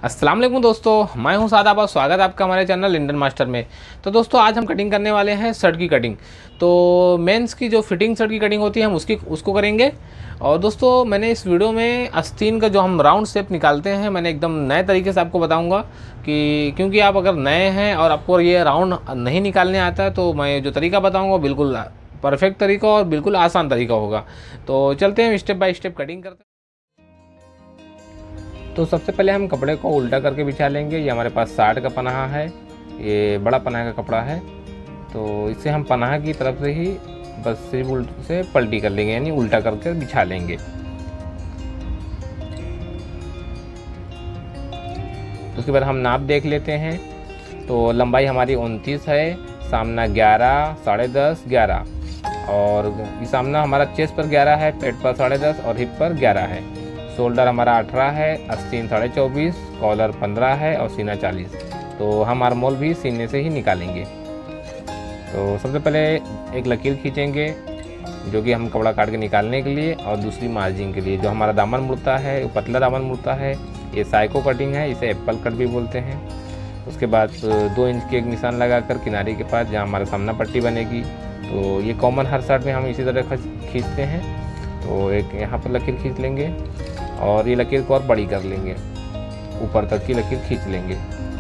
अस्सलाम वालेकुम दोस्तों, मैं हूं सादाब और स्वागत है आपका हमारे चैनल इंडियन मास्टर में। तो दोस्तों आज हम कटिंग करने वाले हैं शर्ट की कटिंग। तो मेंस की जो फिटिंग शर्ट की कटिंग होती है हम उसको करेंगे। और दोस्तों मैंने इस वीडियो में आस्तीन का जो हम राउंड शेप निकालते हैं मैंने एकदम नए तरीके से आपको बताऊँगा कि क्योंकि आप अगर नए हैं और आपको ये राउंड नहीं निकालने आता है तो मैं जो तरीका बताऊँगा बिल्कुल परफेक्ट तरीका और बिल्कुल आसान तरीका होगा। तो चलते हैं स्टेप बाय स्टेप कटिंग करते हैं। तो सबसे पहले हम कपड़े को उल्टा करके बिछा लेंगे। ये हमारे पास 60 का पनाहा है, ये बड़ा पनाहे का कपड़ा है। तो इसे हम पनाहा की तरफ से ही बस सिर्फ उल्टे से पलटी कर लेंगे, यानी उल्टा करके बिछा लेंगे। उसके बाद हम नाप देख लेते हैं। तो लंबाई हमारी 29 है, सामना 11, 10.5, 11 और सामना हमारा चेस्ट पर 11 है, पेट पर 10.5 और हिप पर 11 है। शोल्डर हमारा 18 है, आस्तीन 24.5, कॉलर 15 है और सीना 40। तो हम आर्मोल भी सीने से ही निकालेंगे। तो सबसे पहले एक लकीर खींचेंगे जो कि हम कपड़ा काट के निकालने के लिए, और दूसरी मार्जिन के लिए। जो हमारा दामन मुड़ता है वो पतला दामन मुड़ता है, ये साइको कटिंग है, इसे एप्पल कट भी बोलते हैं। उसके बाद 2 इंच के एक निशान लगाकर किनारे के पास जहाँ हमारा सामना पट्टी बनेगी, तो ये कॉमन हर शर्ट में हम इसी तरह खींचते हैं। तो एक यहाँ पर लकीर खींच लेंगे और ये लकीर को और बड़ी कर लेंगे, ऊपर तक की लकीर खींच लेंगे।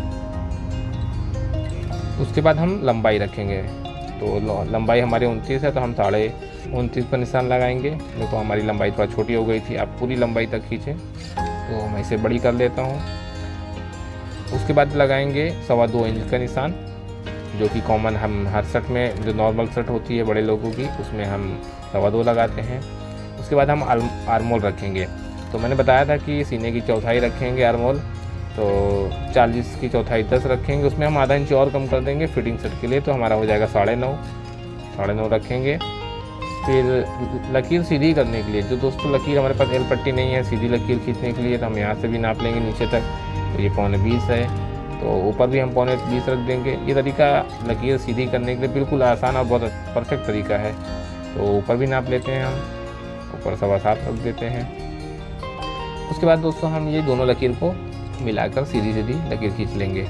उसके बाद हम लंबाई रखेंगे। तो लंबाई हमारी 29 है, तो हम 29.5 पर निशान लगाएंगे। देखो हमारी लंबाई थोड़ा छोटी हो गई थी, आप पूरी लंबाई तक खींचें। तो मैं इसे बड़ी कर लेता हूँ। उसके बाद लगाएंगे 2.25 इंच का निशान, जो कि कॉमन हम हर शर्ट में, जो नॉर्मल शर्ट होती है बड़े लोगों की, उसमें हम 2.25 लगाते हैं। उसके बाद हम आर्मोल रखेंगे। तो मैंने बताया था कि सीने की चौथाई रखेंगे आर्मोल, तो 40 की चौथाई 10 रखेंगे। उसमें हम आधा इंच और कम कर देंगे फिटिंग सेट के लिए, तो हमारा हो जाएगा 9.5 रखेंगे। फिर लकीर सीधी करने के लिए, जो दोस्तों लकीर हमारे पास एल पट्टी नहीं है सीधी लकीर खींचने के लिए, तो हम यहाँ से भी नाप लेंगे नीचे तक। तो ये 2.25 है, तो ऊपर भी हम 2.25 रख देंगे। ये तरीका लकीर सीधी करने के लिए बिल्कुल आसान और बहुत परफेक्ट तरीका है। तो ऊपर भी नाप लेते हैं, हम ऊपर 7.25 रख देते हैं। उसके बाद दोस्तों हम ये दोनों लकीर को मिलाकर सीधी सीधी लकीर खींच लेंगे।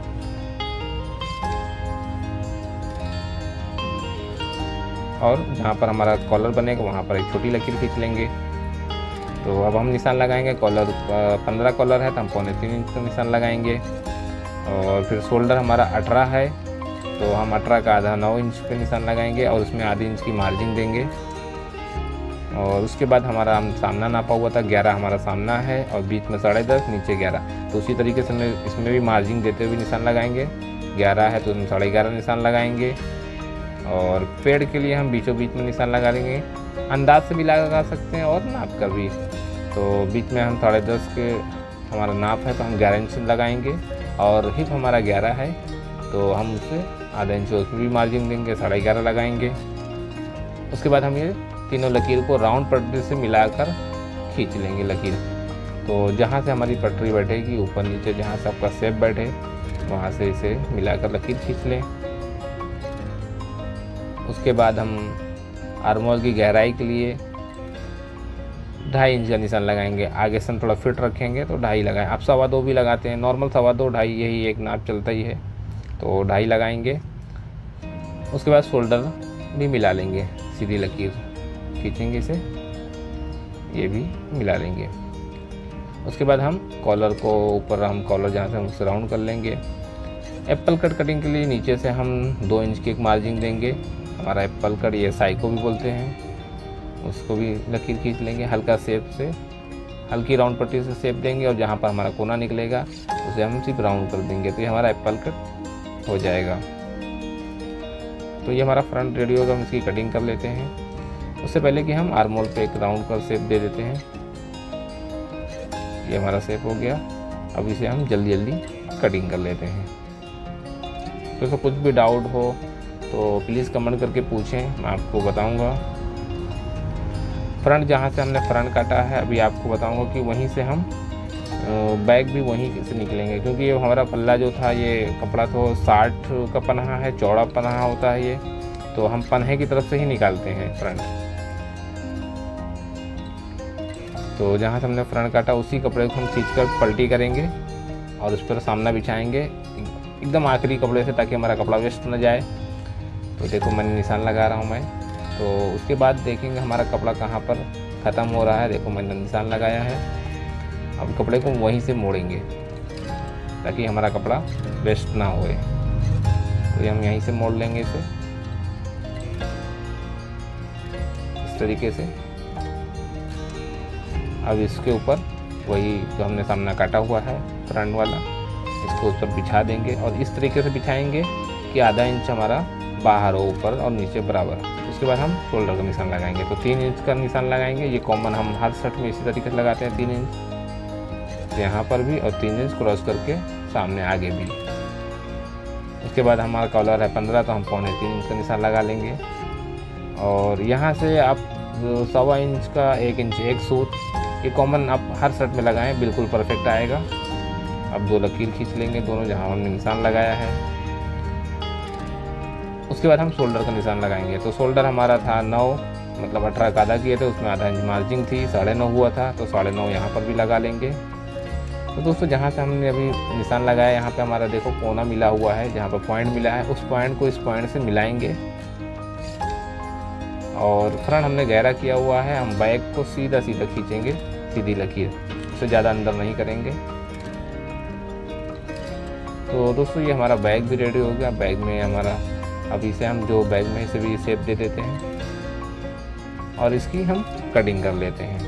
और जहाँ पर हमारा कॉलर बनेगा वहाँ पर एक छोटी लकीर खींच लेंगे। तो अब हम निशान लगाएंगे। कॉलर 15 कॉलर है, तो हम 3.25 इंच का निशान लगाएंगे। और फिर शोल्डर हमारा 18 है, तो हम 18 का आधा 9 इंच पे निशान लगाएंगे और उसमें आधी इंच की मार्जिन देंगे। और उसके बाद हमारा हम सामना नापा हुआ था 11 हमारा सामना है, और बीच में 10.5, नीचे 11। तो उसी तरीके से इसमें भी मार्जिन देते हुए निशान लगाएंगे। 11 है तो हम 11.5 निशान लगाएंगे। और पेड़ के लिए हम बीचों बीच में निशान लगा लेंगे। अंदाज से भी लगा सकते हैं और नाप कर भी। तो बीच में हम 10.5 के हमारा नाप है, तो हम 11 इंच लगाएंगे। और हिप हमारा 11 है, तो हम उससे आधा इंच उसमें भी मार्जिन देंगे, 11.5 लगाएंगे। उसके बाद हम ये तीनों लकीर को राउंड पटरी से मिलाकर खींच लेंगे लकीर। तो जहाँ से हमारी पटरी बैठेगी ऊपर नीचे, जहाँ से आपका शेप बैठे वहाँ से इसे मिलाकर लकीर खींच लें। उसके बाद हम आर्मोल की गहराई के लिए 2.5 इंच का निशान लगाएंगे। आगे से हम थोड़ा फिट रखेंगे तो 2.5 लगाएं। आप 2.25 भी लगाते हैं, नॉर्मल 2.25 2.5 यही एक नाप चलता ही है, तो 2.5 लगाएंगे। उसके बाद शोल्डर भी मिला लेंगे, सीधी लकीर खींचेंगे इसे, ये भी मिला लेंगे। उसके बाद हम कॉलर को ऊपर, हम कॉलर जहाँ से हम उसे राउंड कर लेंगे। एप्पल कट कटिंग के लिए नीचे से हम 2 इंच की एक मार्जिन देंगे। हमारा एप्पल कट, ये साइको भी बोलते हैं, उसको भी लकीर खींच लेंगे। हल्का शेप से, हल्की राउंड पट्टी से शेप देंगे, और जहाँ पर हमारा कोना निकलेगा उसे हम सिर्फ राउंड कर देंगे, तो ये हमारा एप्पल कट हो जाएगा। तो ये हमारा फ्रंट रेडी होगा, हम इसकी कटिंग कर लेते हैं। उससे पहले कि हम आर्मोल पे एक राउंड का शेप दे देते हैं। ये हमारा शेप हो गया। अब इसे हम जल्दी जल्दी कटिंग कर लेते हैं। तो कुछ भी डाउट हो तो प्लीज़ कमेंट करके पूछें, मैं आपको बताऊंगा। फ्रंट जहाँ से हमने फ्रंट काटा है अभी आपको बताऊंगा कि वहीं से हम बैक भी वहीं से निकलेंगे, क्योंकि ये हमारा पल्ला जो था, ये कपड़ा तो 60 का पनाहा है, चौड़ा पनाहा होता है ये, तो हम पन्हे की तरफ से ही निकालते हैं फ्रंट। तो जहाँ से हमने फ्रंट काटा उसी कपड़े को हम खींचकर पलटी करेंगे और उस पर सामना बिछाएंगे एकदम आखिरी कपड़े से, ताकि हमारा कपड़ा वेस्ट न जाए। तो देखो मैंने निशान लगा रहा हूँ मैं। तो उसके बाद देखेंगे हमारा कपड़ा कहाँ पर ख़त्म हो रहा है। देखो मैंने निशान लगाया है। अब कपड़े को वहीं से मोड़ेंगे ताकि हमारा कपड़ा वेस्ट ना होए। तो हम यहीं से मोड़ लेंगे इसे इस तरीके से। अब इसके ऊपर वही जो हमने सामना काटा हुआ है फ्रंट वाला, इसको उस पर बिछा देंगे और इस तरीके से बिछाएंगे कि आधा इंच हमारा बाहर हो, ऊपर और नीचे बराबर। उसके बाद हम शोल्डर का निशान लगाएंगे। तो 3 इंच का निशान लगाएंगे। ये कॉमन हम हर शर्ट में इसी तरीके से लगाते हैं, 3 इंच यहाँ पर भी और 3 इंच क्रॉस करके सामने आगे भी। उसके बाद हमारा कॉलर है 15, तो हम 3.25 इंच का निशान लगा लेंगे। और यहाँ से आप 1.25 इंच का 1 इंच एक सूत, ये कॉमन आप हर शर्ट में लगाएं, बिल्कुल परफेक्ट आएगा। अब 2 लकीर खींच लेंगे दोनों जहाँ हमने निशान लगाया है। उसके बाद हम शोल्डर का निशान लगाएंगे। तो शोल्डर हमारा था 9, मतलब 18 का आधा किए थे, उसमें आधा इंच मार्जिन थी, 9.5 हुआ था, तो 9.5 यहाँ पर भी लगा लेंगे। तो दोस्तों जहाँ से हमने अभी निशान लगाया, यहाँ पे हमारा देखो कोना मिला हुआ है, जहाँ पर पॉइंट मिला है, उस पॉइंट को इस पॉइंट से मिलाएंगे। और फ्रंट हमने गहरा किया हुआ है, हम बैक को सीधा सीधा खींचेंगे, सीधी लकीर, उससे ज़्यादा अंदर नहीं करेंगे। तो दोस्तों ये हमारा बैग भी रेडी हो गया। बैग में हमारा अब इसे हम जो बैग में इसे भी शेप दे देते हैं और इसकी हम कटिंग कर लेते हैं।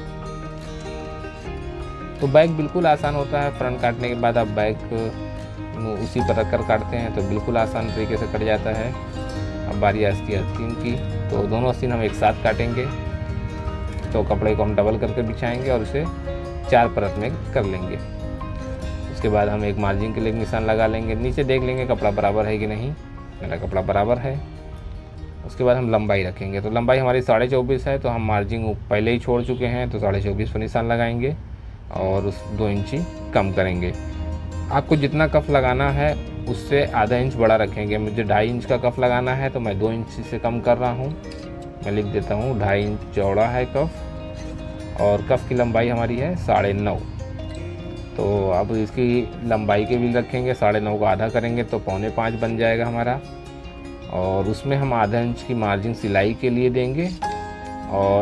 तो बैग बिल्कुल आसान होता है। फ्रंट काटने के बाद आप बैग उसी पर रखकर काटते हैं तो बिल्कुल आसान तरीके से कट जाता है। अब बारी आती है आस्तीन की, तो दोनों आस्तीन हम एक साथ काटेंगे। तो कपड़े को हम डबल करके बिछाएंगे और उसे 4 परत में कर लेंगे। उसके बाद हम एक मार्जिन के लिए निशान लगा लेंगे। नीचे देख लेंगे कपड़ा बराबर है कि नहीं, मेरा कपड़ा बराबर है। उसके बाद हम लंबाई रखेंगे। तो लंबाई हमारी 24.5 है, तो हम मार्जिन पहले ही छोड़ चुके हैं, तो 24.5 पर निशान लगाएंगे और उस 2 इंची कम करेंगे। आपको जितना कफ लगाना है उससे आधा इंच बड़ा रखेंगे। मुझे 2.5 इंच का कफ लगाना है, तो मैं 2 इंच से कम कर रहा हूँ। मैं लिख देता हूँ 2.5 इंच चौड़ा है कफ, और कफ की लंबाई हमारी है 9.5। तो अब इसकी लंबाई के भी रखेंगे, 9.5 को आधा करेंगे तो 4.25 बन जाएगा हमारा। और उसमें हम आधा इंच की मार्जिन सिलाई के लिए देंगे और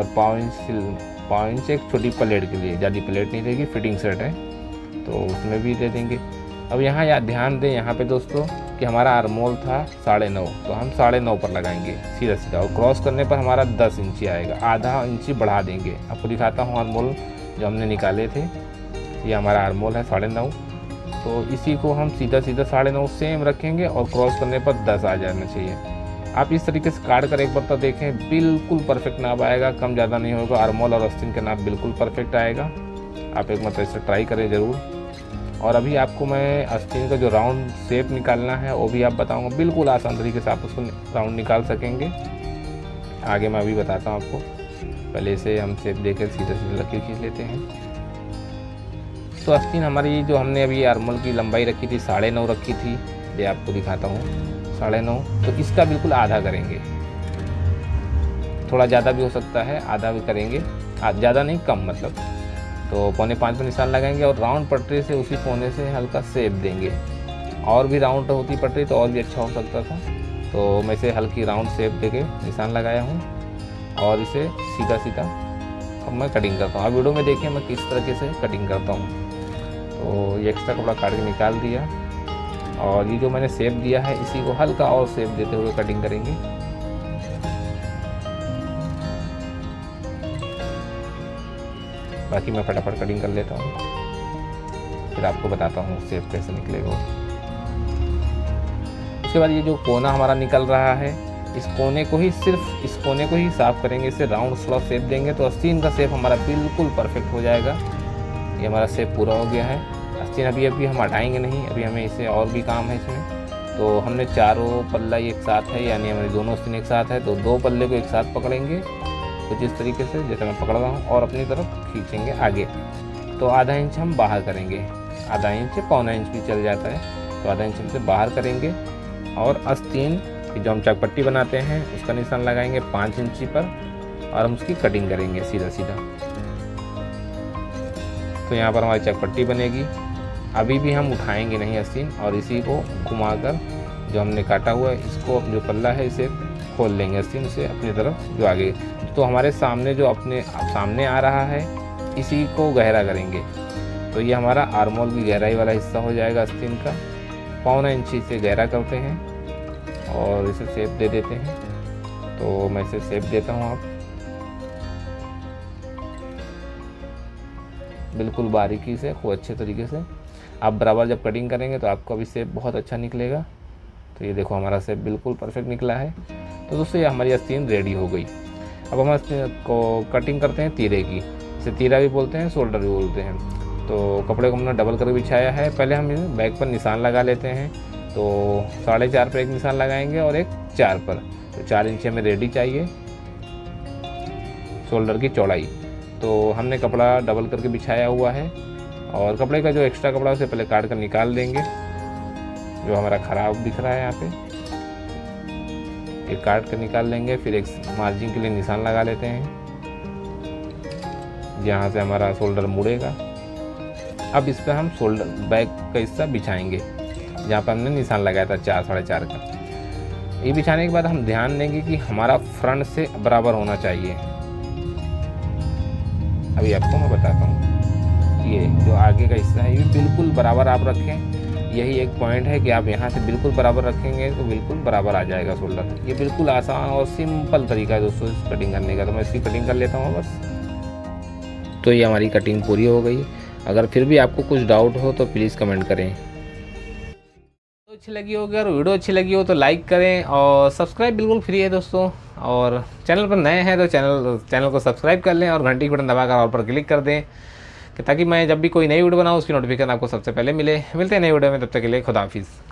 5 इंच एक छोटी प्लेट के लिए, ज़्यादा प्लेट नहीं रहेगी, फिटिंग सेट है तो उसमें भी दे देंगे। अब यहाँ ध्यान दें यहाँ पे दोस्तों कि हमारा आर्मोल था 9.5, तो हम 9.5 पर लगाएंगे सीधा सीधा, और क्रॉस करने पर हमारा 10 इंची आएगा, आधा इंची बढ़ा देंगे। आपको दिखाता हूँ आर्मोल जो हमने निकाले थे, ये हमारा आर्मोल है 9.5, तो इसी को हम सीधा सीधा 9.5 सेम रखेंगे और क्रॉस करने पर 10 आ जाना चाहिए। आप इस तरीके से काट कर एक बार तो देखें, बिल्कुल परफेक्ट नाप आएगा, कम ज़्यादा नहीं होगा। आर्मोल और आस्तीन का नाप बिल्कुल परफेक्ट आएगा। आप एक मतलब इसे ट्राई करें ज़रूर। और अभी आपको मैं आस्तीन का जो राउंड शेप निकालना है वो भी आप बताऊँगा, बिल्कुल आसान तरीके से आप उसको राउंड निकाल सकेंगे। आगे मैं अभी बताता हूँ आपको। पहले इसे हम शेप देकर सीधे सीधे लकीर खींच लेते हैं। तो आस्तीन हमारी जो हमने अभी आर्मोल की लंबाई रखी थी 9.5 रखी थी, ये आपको दिखाता हूँ 9.5, तो इसका बिल्कुल आधा करेंगे। थोड़ा ज़्यादा भी हो सकता है, आधा भी करेंगे, ज़्यादा नहीं कम मतलब। तो 4.25 पर निशान लगाएंगे और राउंड पटरी से उसी कोने से हल्का शेप देंगे। और भी राउंड होती पटरी तो और भी अच्छा हो सकता था, तो मैं इसे हल्की राउंड शेप देके निशान लगाया हूँ और इसे सीधा सीधा अब मैं कटिंग करता हूँ। आप वीडियो में देखिए मैं किस तरीके से कटिंग करता हूँ। तो ये एक्स्ट्रा कपड़ा काट के निकाल दिया और ये जो मैंने शेप दिया है इसी को हल्का और शेप देते हुए कटिंग करेंगे। बाकी मैं फटाफट कटिंग कर लेता हूँ, फिर आपको बताता हूँ शेप कैसे निकलेगा। उसके बाद ये जो कोना हमारा निकल रहा है, इस कोने को ही, सिर्फ इस कोने को ही साफ करेंगे, इसे राउंड स्लॉट शेप देंगे तो आस्तीन का शेप हमारा बिल्कुल परफेक्ट हो जाएगा। ये हमारा शेप पूरा हो गया है। आस्तीन अभी हम हटाएंगे नहीं, अभी हमें इसे और भी काम है इसमें। तो हमने चारों पल्ला एक साथ है, यानी हमारे दोनों आस्तीन एक साथ है, तो 2 पल्ले को एक साथ पकड़ेंगे कुछ इस तरीके से जैसे मैं पकड़ रहा हूँ और अपनी तरफ खींचेंगे आगे। तो आधा इंच हम बाहर करेंगे, आधा इंच 1.25 इंच भी चल जाता है, तो आधा इंच हमसे बाहर करेंगे। और आस्तीन की जो हम चकपट्टी बनाते हैं उसका निशान लगाएंगे 5 इंची पर और हम उसकी कटिंग करेंगे सीधा सीधा। तो यहाँ पर हमारी चकपट्टी बनेगी अभी भी हम उठाएंगे नहीं आस्तीन, और इसी को घुमाकर जो हमने काटा हुआ है इसको, जो पल्ला है इसे खोल लेंगे आस्तीन से अपनी तरफ जो आगे। तो हमारे सामने जो अपने सामने आ रहा है इसी को गहरा करेंगे। तो ये हमारा आर्मोल की गहराई वाला हिस्सा हो जाएगा आस्तीन का। 1.25 इंची से गहरा करते हैं और इसे शेप दे देते हैं। तो मैं इसे शेप देता हूँ, आप बिल्कुल बारीकी से, खूब अच्छे तरीके से। आप बराबर जब कटिंग करेंगे तो आपका भी शेप बहुत अच्छा निकलेगा। तो ये देखो हमारा शेप बिल्कुल परफेक्ट निकला है। तो दोस्तों ये हमारी आस्तीन रेडी हो गई। अब हम आस्तीन को कटिंग करते हैं तीरे की। इसे तीरा भी बोलते हैं, शोल्डर भी बोलते हैं। तो कपड़े को हमने डबल करके बिछाया है। पहले हम बैक पर निशान लगा लेते हैं। तो 4.5 पर एक निशान लगाएंगे और एक 4 पर। तो 4 इंच हमें रेडी चाहिए शोल्डर की चौड़ाई। तो हमने कपड़ा डबल करके बिछाया हुआ है, और कपड़े का जो एक्स्ट्रा कपड़ा उसे पहले काट कर निकाल देंगे, जो हमारा ख़राब दिख रहा है यहाँ पे, ये काट कर निकाल लेंगे। फिर एक मार्जिन के लिए निशान लगा लेते हैं जहाँ से हमारा शोल्डर मुड़ेगा। अब इस पर हम शोल्डर बैक का हिस्सा बिछाएंगे जहाँ पर हमने निशान लगाया था 4, 4.5 का। ये बिछाने के बाद हम ध्यान देंगे कि हमारा फ्रंट से बराबर होना चाहिए। अभी आपको मैं बताता हूँ, ये जो आगे का हिस्सा है ये बिल्कुल बराबर आप रखें। यही एक पॉइंट है कि आप यहाँ से बिल्कुल बराबर रखेंगे तो बिल्कुल बराबर आ जाएगा शोल्डर। ये बिल्कुल आसान और सिंपल तरीका है दोस्तों इस कटिंग करने का। तो मैं इसकी कटिंग कर लेता हूँ बस। तो ये हमारी कटिंग पूरी हो गई। अगर फिर भी आपको कुछ डाउट हो तो प्लीज़ कमेंट करें। तो अच्छी लगी होगी, अगर वीडियो अच्छी लगी हो तो लाइक करें, और सब्सक्राइब बिल्कुल फ्री है दोस्तों। और चैनल पर नए हैं तो चैनल को सब्सक्राइब कर लें और घंटी की बटन दबाकर ऑल पर क्लिक कर दें, कि ताकि मैं जब भी कोई नई वीडियो बनाऊँ उसकी नोटिफिकेशन आपको सबसे पहले मिले। मिलते हैं नई वीडियो में, तब तक के लिए खुदा हाफिज़।